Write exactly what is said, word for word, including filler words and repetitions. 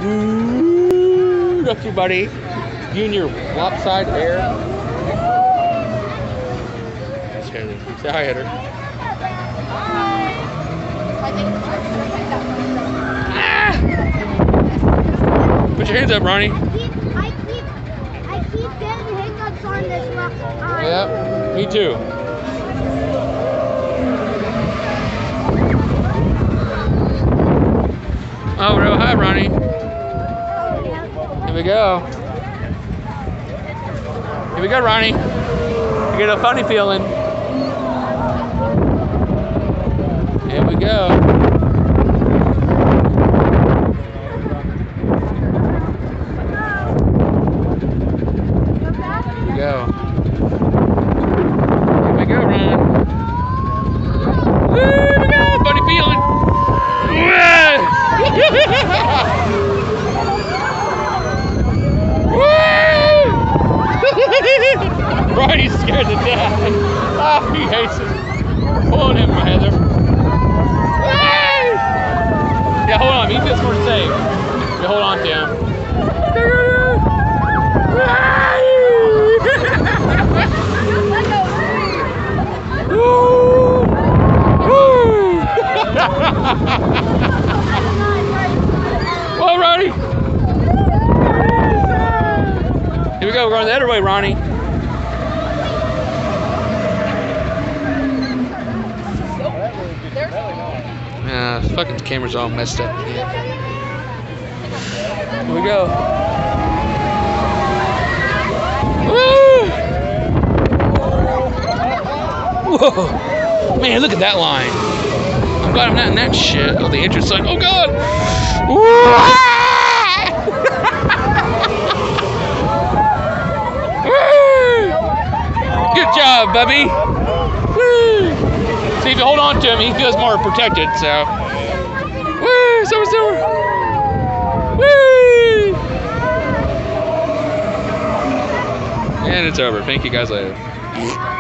Woo! Look you, buddy. You and your lopsided hair. That's Haley. Say hi, Heather. Ah! Put your hands up, Ronnie. I keep, I keep, I keep getting hiccups on this rock. Yep, me too. Oh, real hi, Ronnie. Here we go. Here we go, Ronnie. You get a funny feeling. Here we go. Here we go. Here we go, Ron. Woo, here we go. Funny feeling. Ronnie's scared to death. Oh, he hates it. Pulling him, Heather. Yeah, hold on. He feels more safe. Yeah, hold on to him. Well, Ronnie. Here we go. We're going the other way, Ronnie. Yeah, fucking camera's all messed up. Here we go. Woo! Whoa! Man, look at that line. I'm glad I'm not in that shit. Oh, the entrance sign. Oh, God! Good job, Bubby. Woo! See, if you hold on to him, he feels more protected, so. Woo! So, so. Woo! And it's over. Thank you guys later.